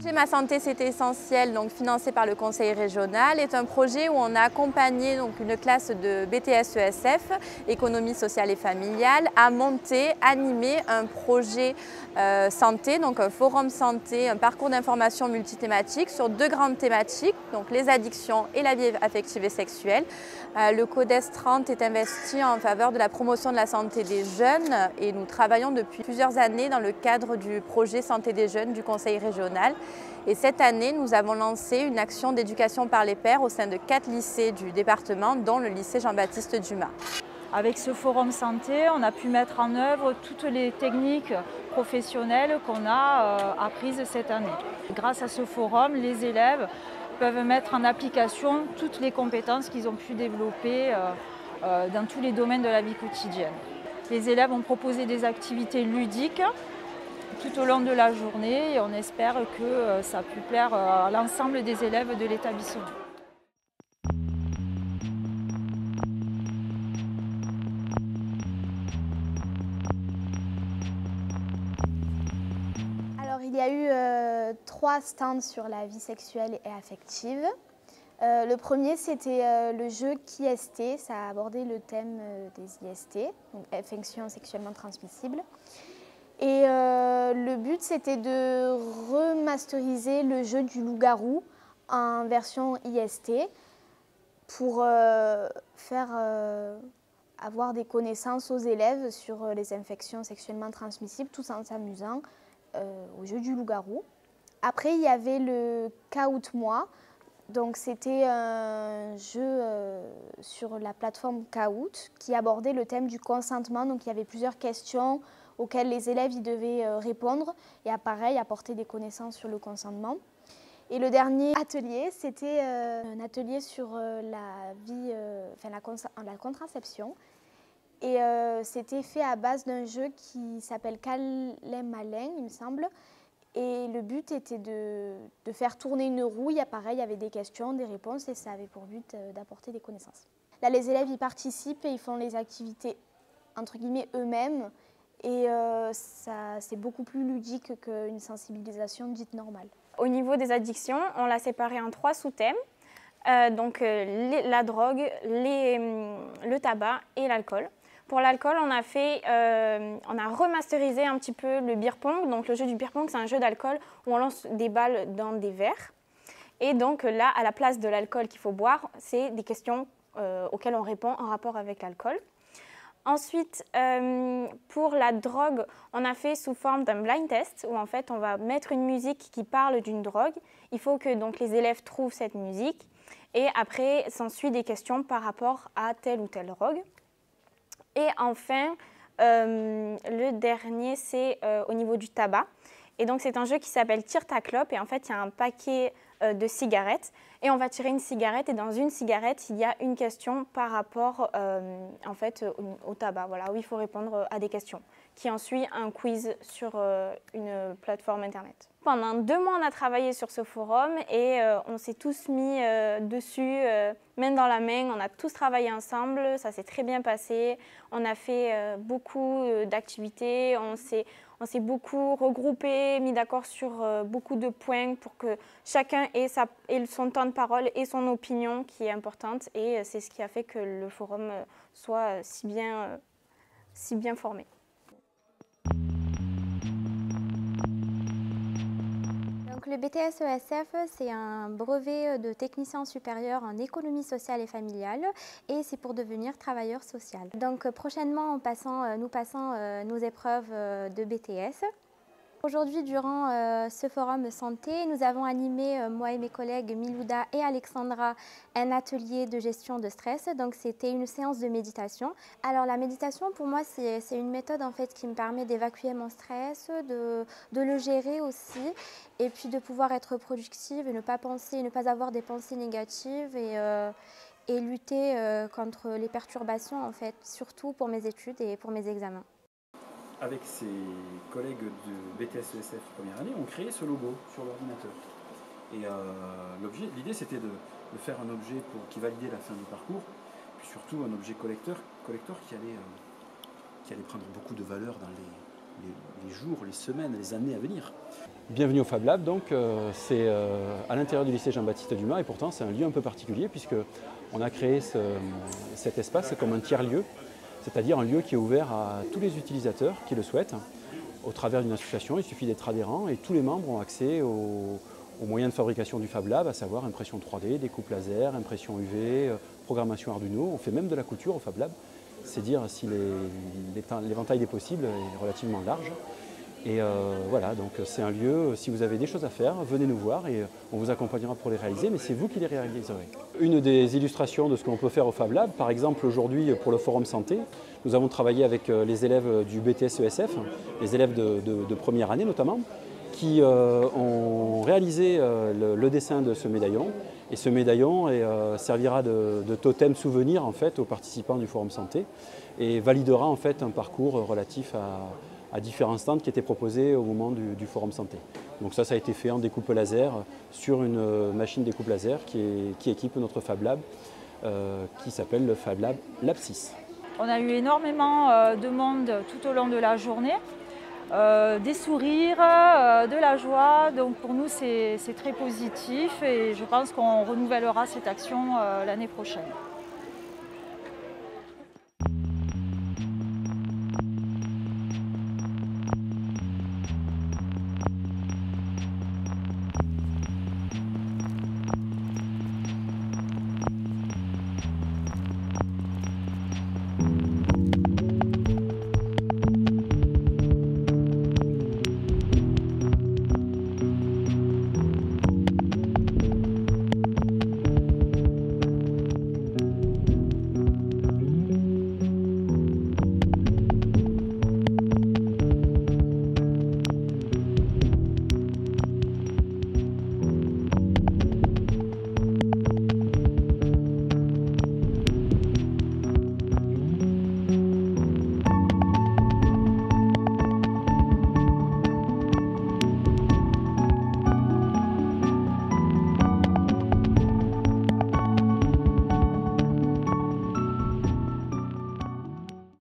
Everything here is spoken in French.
Ma santé, c'est essentiel, donc financé par le conseil régional, est un projet où on a accompagné donc, une classe de BTS-ESF, économie sociale et familiale, à monter, animer un projet santé, donc un forum santé, un parcours d'information multithématique sur deux grandes thématiques, donc les addictions et la vie affective et sexuelle. Le CODES 30 est investi en faveur de la promotion de la santé des jeunes et nous travaillons depuis plusieurs années dans le cadre du projet santé des jeunes du conseil régional. Et cette année, nous avons lancé une action d'éducation par les pairs au sein de 4 lycées du département, dont le lycée Jean-Baptiste Dumas. Avec ce forum santé, on a pu mettre en œuvre toutes les techniques professionnelles qu'on a apprises cette année. Grâce à ce forum, les élèves peuvent mettre en application toutes les compétences qu'ils ont pu développer dans tous les domaines de la vie quotidienne. Les élèves ont proposé des activités ludiques tout au long de la journée et on espère que ça a pu plaire à l'ensemble des élèves de l'établissement. Alors, il y a eu 3 stands sur la vie sexuelle et affective. Le premier, c'était le jeu Qui est-ce, ça a abordé le thème des IST, donc infections sexuellement transmissibles. Et le but, c'était de remasteriser le jeu du loup-garou en version IST pour faire avoir des connaissances aux élèves sur les infections sexuellement transmissibles, tout en s'amusant au jeu du loup-garou. Après, il y avait le Kahoot-moi. Donc, c'était un jeu sur la plateforme Kahoot qui abordait le thème du consentement. Donc, il y avait plusieurs questions auxquelles les élèves y devaient répondre et pareil, apporter des connaissances sur le consentement. Et le dernier atelier, c'était un atelier sur la contraception. Et c'était fait à base d'un jeu qui s'appelle Calais-Malin, il me semble. Et le but était de faire tourner une roue. Pareil, il y avait des questions, des réponses et ça avait pour but d'apporter des connaissances. Là, les élèves y participent et ils font les activités entre guillemets eux-mêmes. Et c'est beaucoup plus ludique qu'une sensibilisation dite normale. Au niveau des addictions, on l'a séparé en 3 sous-thèmes. La drogue, le tabac et l'alcool. Pour l'alcool, on a remasterisé un petit peu le beer pong. Donc le jeu du beer pong, c'est un jeu d'alcool où on lance des balles dans des verres. Et donc là, à la place de l'alcool qu'il faut boire, c'est des questions auxquelles on répond en rapport avec l'alcool. Ensuite, pour la drogue, on a fait sous forme d'un blind test où en fait on va mettre une musique qui parle d'une drogue. Il faut que donc, les élèves trouvent cette musique et après s'ensuit des questions par rapport à telle ou telle drogue. Et enfin, le dernier, c'est au niveau du tabac. Et donc c'est un jeu qui s'appelle Tire ta clope et en fait il y a un paquet de cigarettes et on va tirer une cigarette et dans une cigarette il y a une question par rapport en fait, au tabac, voilà, où il faut répondre à des questions, qui en suit un quiz sur une plateforme internet. Pendant 2 mois on a travaillé sur ce forum et on s'est tous mis dessus, main dans la main, on a tous travaillé ensemble, ça s'est très bien passé, on a fait beaucoup d'activités, on s'est beaucoup regroupé, mis d'accord sur beaucoup de points pour que chacun ait son temps de parole et son opinion qui est importante. Et c'est ce qui a fait que le forum soit si bien formé. Donc, le BTS-ESF, c'est un brevet de technicien supérieur en économie sociale et familiale et c'est pour devenir travailleur social. Donc prochainement, nous passons nos épreuves de BTS. Aujourd'hui, durant ce forum santé, nous avons animé, moi et mes collègues Milouda et Alexandra, un atelier de gestion de stress. Donc c'était une séance de méditation. Alors la méditation, pour moi, c'est une méthode en fait qui me permet d'évacuer mon stress, de le gérer aussi, et puis de pouvoir être productive et ne pas avoir des pensées négatives et lutter contre les perturbations en fait, surtout pour mes études et pour mes examens. Avec ses collègues de BTS-ESF première année, on créé ce logo sur l'ordinateur. Et l'idée c'était de faire un objet qui validait la fin du parcours, puis surtout un objet collector qui allait prendre beaucoup de valeur les jours, les semaines, les années à venir. Bienvenue au Fab Lab, donc c'est à l'intérieur du lycée Jean-Baptiste Dumas et pourtant c'est un lieu un peu particulier puisqu'on a créé cet espace comme un tiers-lieu, c'est-à-dire un lieu qui est ouvert à tous les utilisateurs qui le souhaitent. Au travers d'une association, il suffit d'être adhérent et tous les membres ont accès aux moyens de fabrication du Fab Lab, à savoir impression 3D, découpe laser, impression UV, programmation Arduino. On fait même de la couture au Fab Lab, c'est dire si l'éventail des possibles est relativement large. Et voilà, donc c'est un lieu, si vous avez des choses à faire, venez nous voir et on vous accompagnera pour les réaliser, mais c'est vous qui les réaliserez. Une des illustrations de ce qu'on peut faire au Fab Lab, par exemple aujourd'hui pour le Forum Santé, nous avons travaillé avec les élèves du BTS ESF, les élèves de première année notamment, qui ont réalisé le dessin de ce médaillon. Et ce médaillon servira de totem souvenir en fait, aux participants du Forum Santé et validera en fait un parcours relatif à différents stands qui étaient proposés au moment du Forum Santé. Donc ça a été fait en découpe laser sur une machine découpe laser qui équipe notre Fab Lab, qui s'appelle le Fab Lab Lab 6. On a eu énormément de monde tout au long de la journée, des sourires, de la joie, donc pour nous c'est très positif et je pense qu'on renouvellera cette action l'année prochaine.